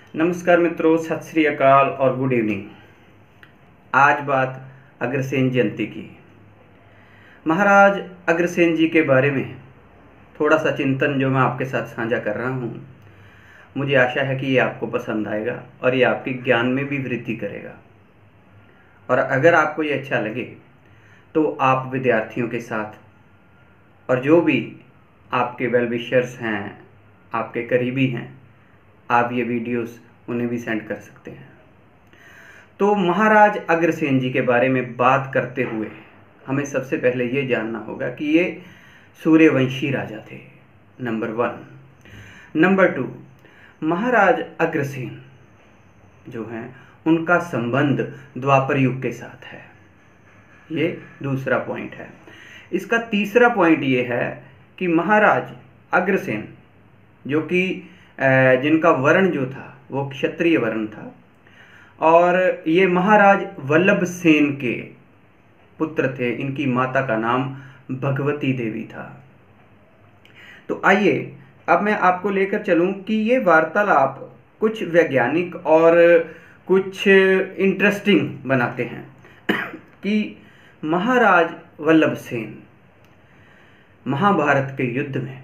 नमस्कार मित्रों, सत श्री अकाल और गुड इवनिंग। आज बात अग्रसेन जयंती की। महाराज अग्रसेन जी के बारे में थोड़ा सा चिंतन जो मैं आपके साथ साझा कर रहा हूँ, मुझे आशा है कि ये आपको पसंद आएगा और ये आपके ज्ञान में भी वृद्धि करेगा। और अगर आपको ये अच्छा लगे तो आप विद्यार्थियों के साथ और जो भी आपके वेल विशर्स हैं, आपके करीबी हैं, आप ये वीडियोस उन्हें भी सेंड कर सकते हैं। तो महाराज अग्रसेन जी के बारे में बात करते हुए हमें सबसे पहले ये जानना होगा कि ये सूर्यवंशी राजा थे, नंबर 1। नंबर 2, महाराज अग्रसेन जो हैं उनका संबंध द्वापर युग के साथ है। ये दूसरा पॉइंट है। इसका तीसरा पॉइंट ये है कि महाराज अग्रसेन जो कि जिनका वर्ण जो था वो क्षत्रिय वर्ण था और ये महाराज वल्लभ सेन के पुत्र थे। इनकी माता का नाम भगवती देवी था। तो आइए अब मैं आपको लेकर चलूं कि ये वार्तालाप कुछ वैज्ञानिक और कुछ इंटरेस्टिंग बनाते हैं कि महाराज वल्लभ सेन महाभारत के युद्ध में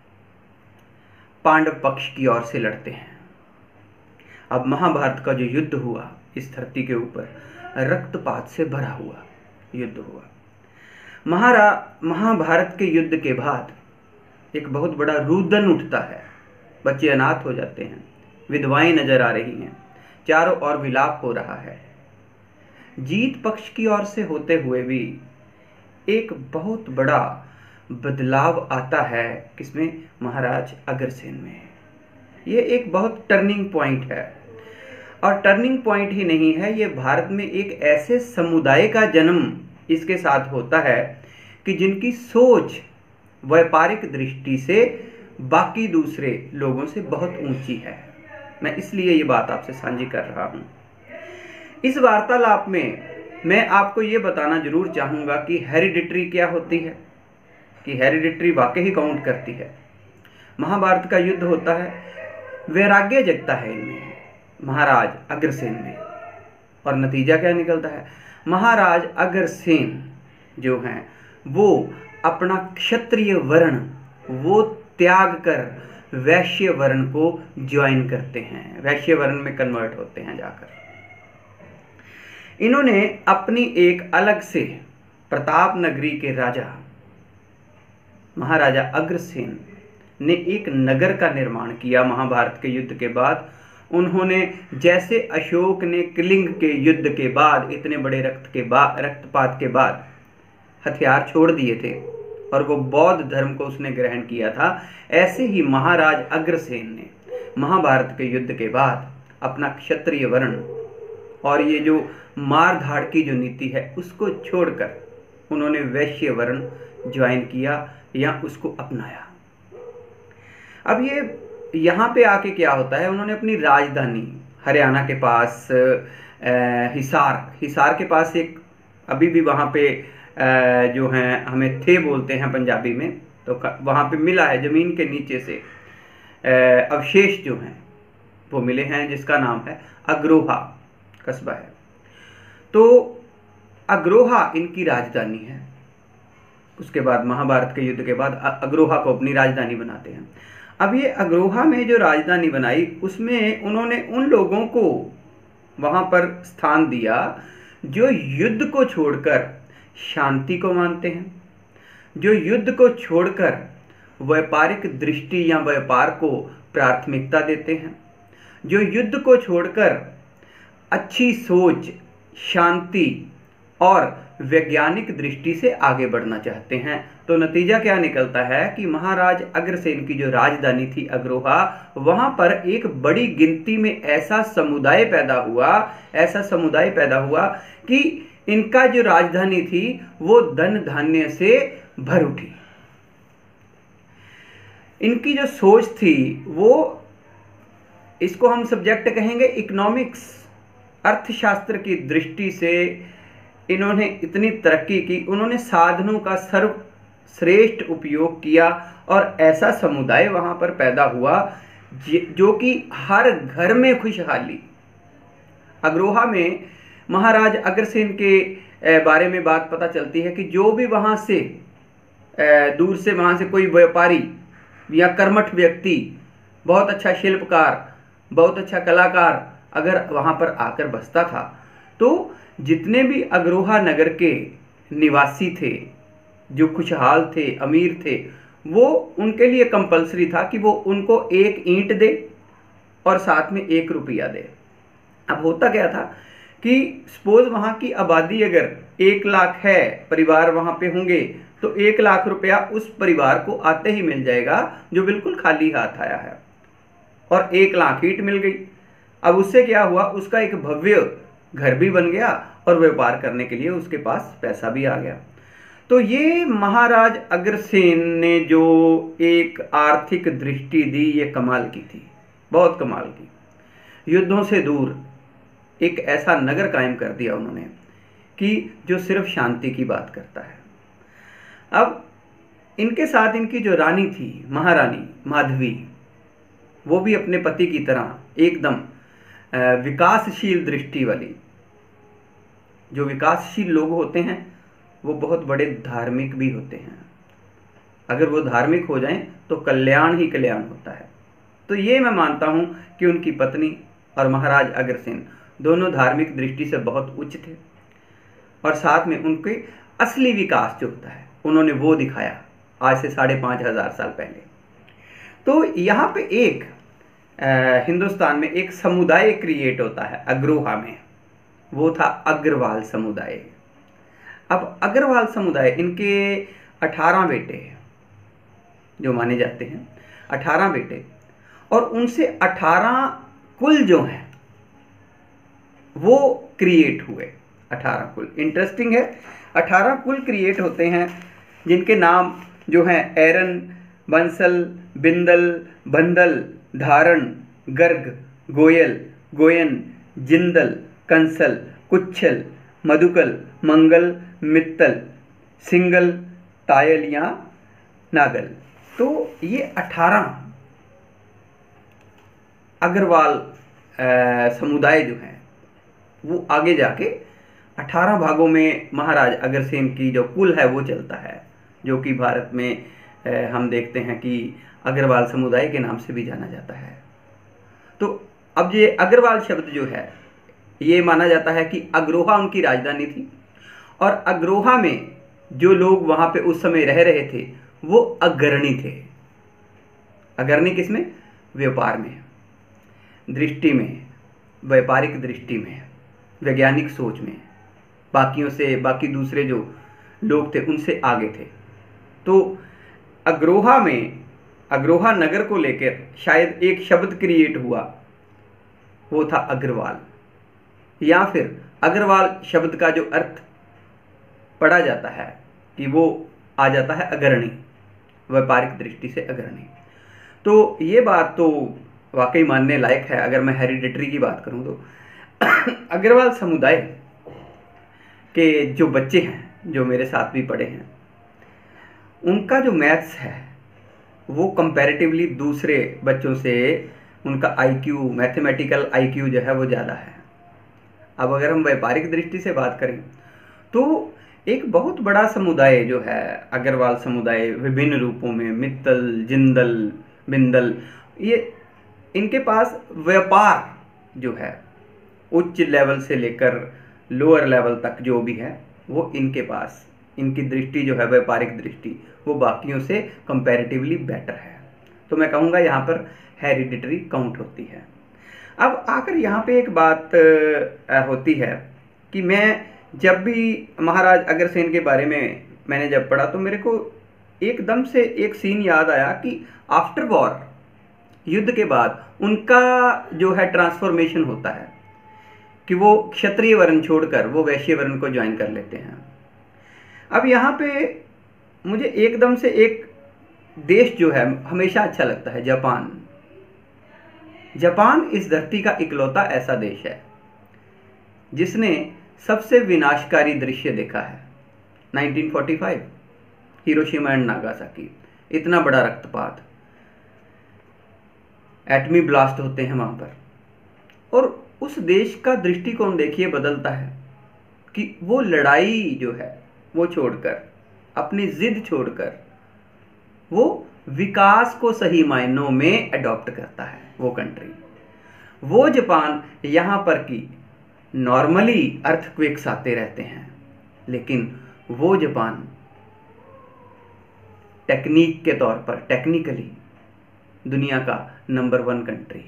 पांडव पक्ष की ओर से लड़ते हैं। अब महाभारत का जो युद्ध हुआ इस धरती के ऊपर रक्तपात से भरा हुआ युद्ध हुआ। महाभारत के युद्ध के बाद एक बहुत बड़ा रुदन उठता है। बच्चे अनाथ हो जाते हैं, विधवाएं नजर आ रही हैं, चारों ओर विलाप हो रहा है। जीत पक्ष की ओर से होते हुए भी एक बहुत बड़ा बदलाव आता है। किसमें? महाराज अग्रसेन में। ये एक बहुत टर्निंग पॉइंट है और टर्निंग पॉइंट ही नहीं है, ये भारत में एक ऐसे समुदाय का जन्म इसके साथ होता है कि जिनकी सोच व्यापारिक दृष्टि से बाकी दूसरे लोगों से बहुत ऊंची है। मैं इसलिए ये बात आपसे साझी कर रहा हूँ। इस वार्तालाप में मैं आपको ये बताना जरूर चाहूँगा कि हेरिडिटरी क्या होती है, कि हेरिडिटरी वाकई ही काउंट करती है। महाभारत का युद्ध होता है, वैराग्य जगता है इनमें, महाराज अग्रसेन में, और नतीजा क्या निकलता है? महाराज अग्रसेन जो हैं वो अपना क्षत्रिय वर्ण वो त्याग कर वैश्य वर्ण को ज्वाइन करते हैं, वैश्य वर्ण में कन्वर्ट होते हैं जाकर। इन्होंने अपनी एक अलग से प्रताप नगरी के राजा महाराजा अग्रसेन ने एक नगर का निर्माण किया। महाभारत के युद्ध के बाद उन्होंने, जैसे अशोक ने कलिंग के युद्ध के बाद इतने बड़े रक्तपात के बाद हथियार छोड़ दिए थे और वो बौद्ध धर्म को उसने ग्रहण किया था, ऐसे ही महाराज अग्रसेन ने महाभारत के युद्ध के बाद अपना क्षत्रिय वर्ण और ये जो मार धाड़ की जो नीति है उसको छोड़कर उन्होंने वैश्य वर्ण ज्वाइन किया या उसको अपनाया। अब ये यहाँ पे आके क्या होता है, उन्होंने अपनी राजधानी हरियाणा के पास हिसार के पास एक अभी भी वहाँ पे जो हैं हमें थे बोलते हैं पंजाबी में, तो वहाँ पे मिला है ज़मीन के नीचे से अवशेष जो हैं वो मिले हैं, जिसका नाम है अग्रोहा कस्बा है। तो अग्रोहा इनकी राजधानी है। उसके बाद महाभारत के युद्ध के बाद अग्रोहा को अपनी राजधानी बनाते हैं। अब ये अग्रोहा में जो राजधानी बनाई उसमें उन्होंने उन लोगों को वहाँ पर स्थान दिया जो युद्ध को छोड़कर शांति को मानते हैं, जो युद्ध को छोड़कर व्यापारिक दृष्टि या व्यापार को प्राथमिकता देते हैं, जो युद्ध को छोड़कर अच्छी सोच, शांति और वैज्ञानिक दृष्टि से आगे बढ़ना चाहते हैं। तो नतीजा क्या निकलता है कि महाराज अग्रसेन की जो राजधानी थी अग्रोहा, वहां पर एक बड़ी गिनती में ऐसा समुदाय पैदा हुआ कि इनका जो राजधानी थी वो धन धान्य से भर उठी। इनकी जो सोच थी वो, इसको हम सब्जेक्ट कहेंगे इकोनॉमिक्स, अर्थशास्त्र की दृष्टि से इन्होंने इतनी तरक्की की, उन्होंने साधनों का सर्वश्रेष्ठ उपयोग किया और ऐसा समुदाय वहां पर पैदा हुआ जो कि हर घर में खुशहाली। अग्रोहा में महाराज अग्रसेन के बारे में बात पता चलती है कि जो भी वहाँ से दूर से वहाँ से कोई व्यापारी या कर्मठ व्यक्ति, बहुत अच्छा शिल्पकार, बहुत अच्छा कलाकार अगर वहाँ पर आकर बसता था, तो जितने भी अग्रोहा नगर के निवासी थे, जो खुशहाल थे, अमीर थे, वो उनके लिए कंपलसरी था कि वो उनको एक ईंट दे और साथ में 1 रुपया दे। अब होता क्या था कि सपोज वहाँ की आबादी अगर 1 लाख है, परिवार वहाँ पे होंगे, तो 1 लाख रुपया उस परिवार को आते ही मिल जाएगा जो बिल्कुल खाली हाथ आया है, और 1 लाख ईंट मिल गई। अब उससे क्या हुआ, उसका एक भव्य घर भी बन गया और व्यापार करने के लिए उसके पास पैसा भी आ गया। तो ये महाराज अग्रसेन ने जो एक आर्थिक दृष्टि दी, ये कमाल की थी, बहुत कमाल की। युद्धों से दूर एक ऐसा नगर कायम कर दिया उन्होंने कि जो सिर्फ शांति की बात करता है। अब इनके साथ इनकी जो रानी थी, महारानी माधवी, वो भी अपने पति की तरह एकदम विकासशील दृष्टि वाली। जो विकासशील लोग होते हैं वो बहुत बड़े धार्मिक भी होते हैं। अगर वो धार्मिक हो जाएं तो कल्याण ही कल्याण होता है। तो ये मैं मानता हूँ कि उनकी पत्नी और महाराज अग्रसेन दोनों धार्मिक दृष्टि से बहुत उच्च थे, और साथ में उनके असली विकास जो होता है उन्होंने वो दिखाया आज से 5,500 साल पहले। तो यहाँ पे एक हिंदुस्तान में एक समुदाय क्रिएट होता है अग्रोहा में, वो था अग्रवाल समुदाय। अब अग्रवाल समुदाय, इनके 18 बेटे जो माने जाते हैं, 18 बेटे, और उनसे 18 कुल जो हैं वो क्रिएट हुए। 18 कुल, इंटरेस्टिंग है, 18 कुल क्रिएट होते हैं, जिनके नाम जो हैं एरन, बंसल, बिंदल, बंदल, धारण, गर्ग, गोयल, गोयन, जिंदल, कंसल, कुच्छल, मधुकल, मंगल, मित्तल, सिंगल, तायल या नागल। तो ये 18 अग्रवाल समुदाय जो हैं वो आगे जाके 18 भागों में महाराज अग्रसेन की जो कुल है वो चलता है, जो कि भारत में हम देखते हैं कि अग्रवाल समुदाय के नाम से भी जाना जाता है। तो अब ये अग्रवाल शब्द जो है, ये माना जाता है कि अग्रोहा उनकी राजधानी थी, और अग्रोहा में जो लोग वहाँ पे उस समय रह रहे थे वो अग्रणी थे। अग्रणी किसमें? व्यापार में, दृष्टि में, व्यापारिक दृष्टि में, वैज्ञानिक सोच में, बाकियों से, बाकी दूसरे जो लोग थे उनसे आगे थे। तो अग्रोहा में, अग्रोहा नगर को लेकर शायद एक शब्द क्रिएट हुआ, वो था अग्रवाल, या फिर अग्रवाल शब्द का जो अर्थ पढ़ा जाता है कि वो आ जाता है अग्रणी, व्यापारिक दृष्टि से अग्रणी। तो ये बात तो वाकई मानने लायक है। अगर मैं हेरिडिटरी की बात करूं तो अग्रवाल समुदाय के जो बच्चे हैं, जो मेरे साथ भी पढ़े हैं, उनका जो मैथ्स है वो कंपैरेटिवली दूसरे बच्चों से, उनका आईक्यू, मैथमेटिकल आईक्यू जो है वो ज़्यादा है। अब अगर हम व्यापारिक दृष्टि से बात करें तो एक बहुत बड़ा समुदाय जो है अग्रवाल समुदाय, विभिन्न रूपों में, मित्तल, जिंदल, बिंदल, ये इनके पास व्यापार जो है उच्च लेवल से लेकर लोअर लेवल तक जो भी है वो इनके पास, इनकी दृष्टि जो है व्यापारिक दृष्टि वो बाकियों से कंपैरेटिवली बेटर है। तो मैं कहूँगा यहाँ पर हेरिडिटरी काउंट होती है। अब आकर यहाँ पे एक बात होती है कि मैं जब भी महाराज अग्रसेन के बारे में मैंने जब पढ़ा तो मेरे को एकदम से एक सीन याद आया कि आफ्टर वॉर, युद्ध के बाद उनका जो है ट्रांसफॉर्मेशन होता है कि वो क्षत्रिय वर्ण छोड़कर वो वैश्य वर्ण को ज्वाइन कर लेते हैं। अब यहाँ पे मुझे एकदम से एक देश जो है हमेशा अच्छा लगता है, जापान। जापान इस धरती का इकलौता ऐसा देश है जिसने सबसे विनाशकारी दृश्य देखा है। 1945 हिरोशिमा एंड नागासाकी, इतना बड़ा रक्तपात। एटमी ब्लास्ट होते हैं वहाँ पर, और उस देश का दृष्टिकोण देखिए बदलता है कि वो लड़ाई जो है वो छोड़कर, अपनी जिद छोड़कर, वो विकास को सही मायनों में अडॉप्ट करता है वो कंट्री। वो जापान यहाँ पर की नॉर्मली अर्थक्वेक्स आते रहते हैं, लेकिन वो जापान टेक्निक के तौर पर, टेक्निकली दुनिया का नंबर 1 कंट्री,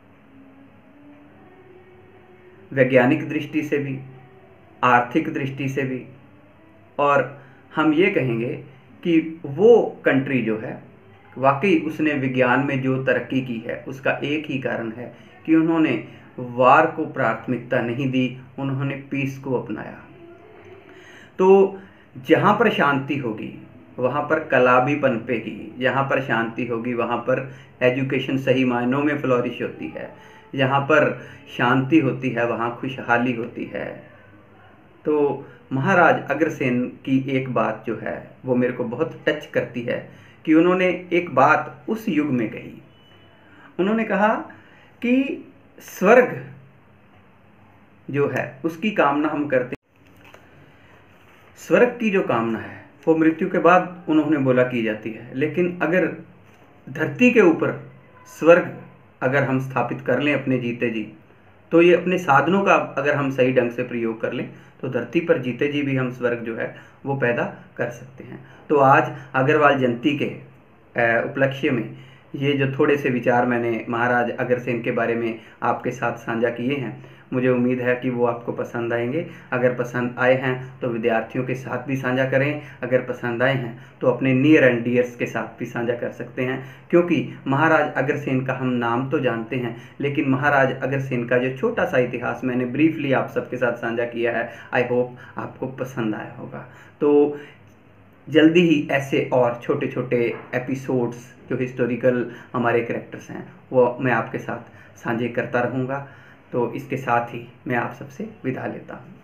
वैज्ञानिक दृष्टि से भी, आर्थिक दृष्टि से भी, और हम ये कहेंगे कि वो कंट्री जो है वाकई उसने विज्ञान में जो तरक्की की है उसका एक ही कारण है कि उन्होंने वार को प्राथमिकता नहीं दी, उन्होंने पीस को अपनाया। तो जहाँ पर शांति होगी वहाँ पर कला भी पनपेगी, जहाँ पर शांति होगी वहाँ पर एजुकेशन सही मायनों में फ्लोरिश होती है, जहाँ पर शांति होती है वहाँ खुशहाली होती है। तो महाराज अग्रसेन की एक बात जो है वो मेरे को बहुत टच करती है कि उन्होंने एक बात उस युग में कही। उन्होंने कहा कि स्वर्ग जो है उसकी कामना हम करते, स्वर्ग की जो कामना है वो मृत्यु के बाद उन्होंने बोला की जाती है, लेकिन अगर धरती के ऊपर स्वर्ग अगर हम स्थापित कर लें अपने जीते जी, तो ये अपने साधनों का अगर हम सही ढंग से प्रयोग कर लें तो धरती पर जीते जी भी हम स्वर्ग जो है वो पैदा कर सकते हैं। तो आज अग्रवाल जयंती के उपलक्ष्य में ये जो थोड़े से विचार मैंने महाराज अग्रसेन के बारे में आपके साथ साझा किए हैं, मुझे उम्मीद है कि वो आपको पसंद आएंगे। अगर पसंद आए हैं तो विद्यार्थियों के साथ भी साझा करें, अगर पसंद आए हैं तो अपने नियर एंड डियर्स के साथ भी साझा कर सकते हैं, क्योंकि महाराज अग्रसेन का हम नाम तो जानते हैं, लेकिन महाराज अग्रसेन का जो छोटा सा इतिहास मैंने ब्रीफली आप सबके साथ साझा किया है, आई होप आपको पसंद आया होगा। तो जल्दी ही ऐसे और छोटे छोटे एपिसोड्स जो हिस्टोरिकल हमारे कैरेक्टर्स हैं वो मैं आपके साथ साझे करता रहूँगा। तो इसके साथ ही मैं आप सबसे विदा लेता हूँ।